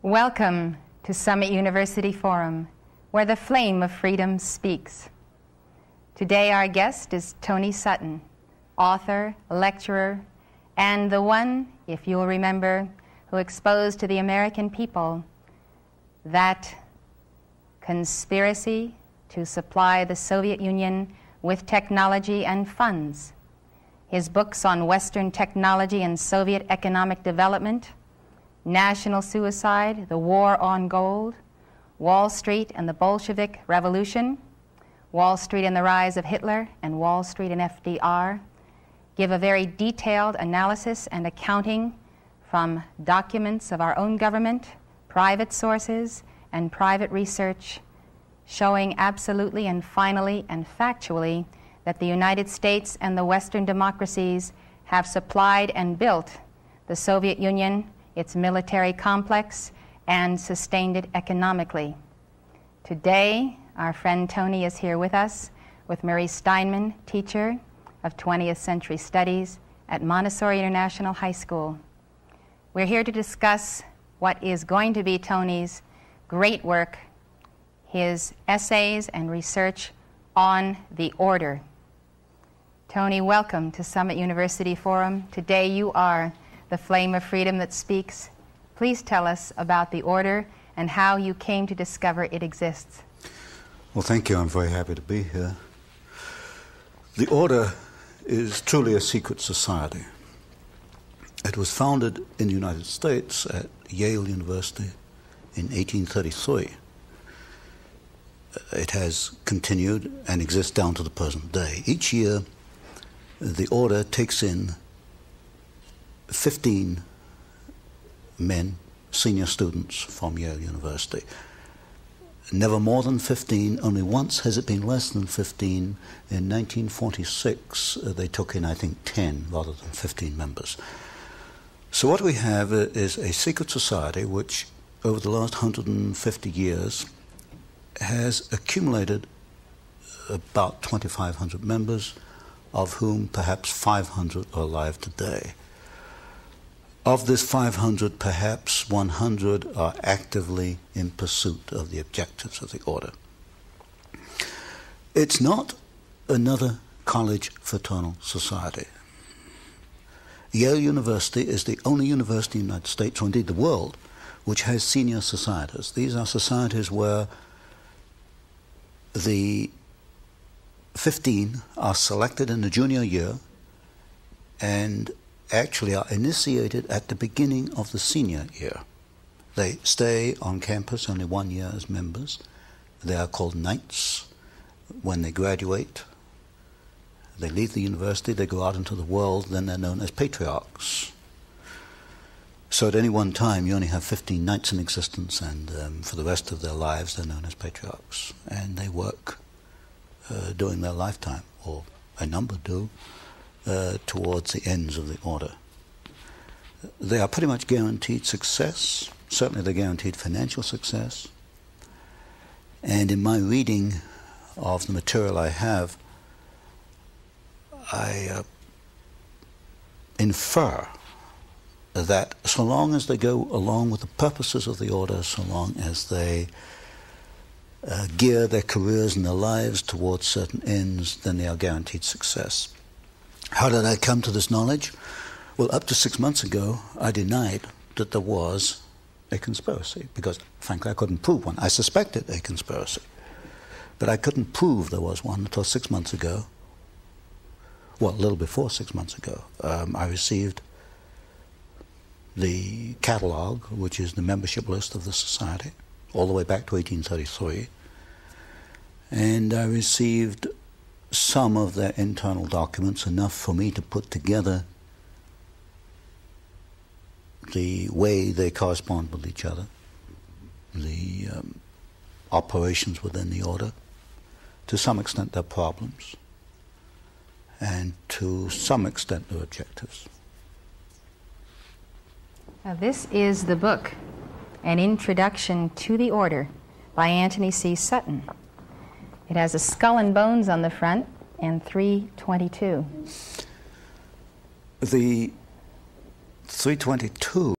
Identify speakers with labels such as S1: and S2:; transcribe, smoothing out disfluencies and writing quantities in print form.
S1: Welcome to Summit University Forum, where the flame of freedom speaks. Today our guest is Tony Sutton, author, lecturer, and the one, if you'll remember, who exposed to the American people that conspiracy to supply the Soviet Union with technology and funds. His books on Western technology and Soviet economic development, National Suicide, The War on Gold, Wall Street and the Bolshevik Revolution, Wall Street and the Rise of Hitler, and Wall Street and FDR, give a very detailed analysis and accounting from documents of our own government, private sources, and private research, showing absolutely and finally and factually that the United States and the Western democracies have supplied and built the Soviet Union, its military complex, and sustained it economically. Today, our friend Tony is here with us, with Marie Steinman, teacher of 20th Century Studies at Montessori International High School. We're here to discuss what is going to be Tony's great work, his essays and research on the order. Tony, welcome to Summit University Forum. Today you are the flame of freedom that speaks. Please tell us about the order and how you came to discover it exists.
S2: Well, thank you. I'm very happy to be here. The order is truly a secret society. It was founded in the United States at Yale University in 1833. It has continued and exists down to the present day. Each year, the order takes in 15 men, senior students from Yale University. Never more than 15, only once has it been less than 15. In 1946, they took in, I think, 10 rather than 15 members. So what we have is a secret society which, over the last 150 years, has accumulated about 2,500 members, of whom perhaps 500 are alive today. Of this 500, perhaps 100 are actively in pursuit of the objectives of the order. It's not another college fraternal society. Yale University is the only university in the United States, or indeed the world, which has senior societies. These are societies where the 15 are selected in the junior year and actually are initiated at the beginning of the senior year. They stay on campus only 1 year as members. They are called knights. When they graduate, they leave the university, they go out into the world, then they're known as patriarchs. So at any one time, you only have 15 knights in existence, and for the rest of their lives, they're known as patriarchs. And they work during their lifetime, or a number do, towards the ends of the order. They are pretty much guaranteed success. Certainly they're guaranteed financial success. And in my reading of the material I have, I infer that so long as they go along with the purposes of the order, so long as they gear their careers and their lives towards certain ends, then they are guaranteed success. How did I come to this knowledge? Well, up to 6 months ago, I denied that there was a conspiracy, because, frankly, I couldn't prove one. I suspected a conspiracy, but I couldn't prove there was one until 6 months ago. Well, a little before 6 months ago, I received the catalog, which is the membership list of the society, all the way back to 1833, and I received some of their internal documents, enough for me to put together the way they correspond with each other, the operations within the order, to some extent their problems, and to some extent their objectives.
S1: Now, this is the book, An Introduction to the Order, by Antony C. Sutton. It has a skull and bones on the front and 322.
S2: The 322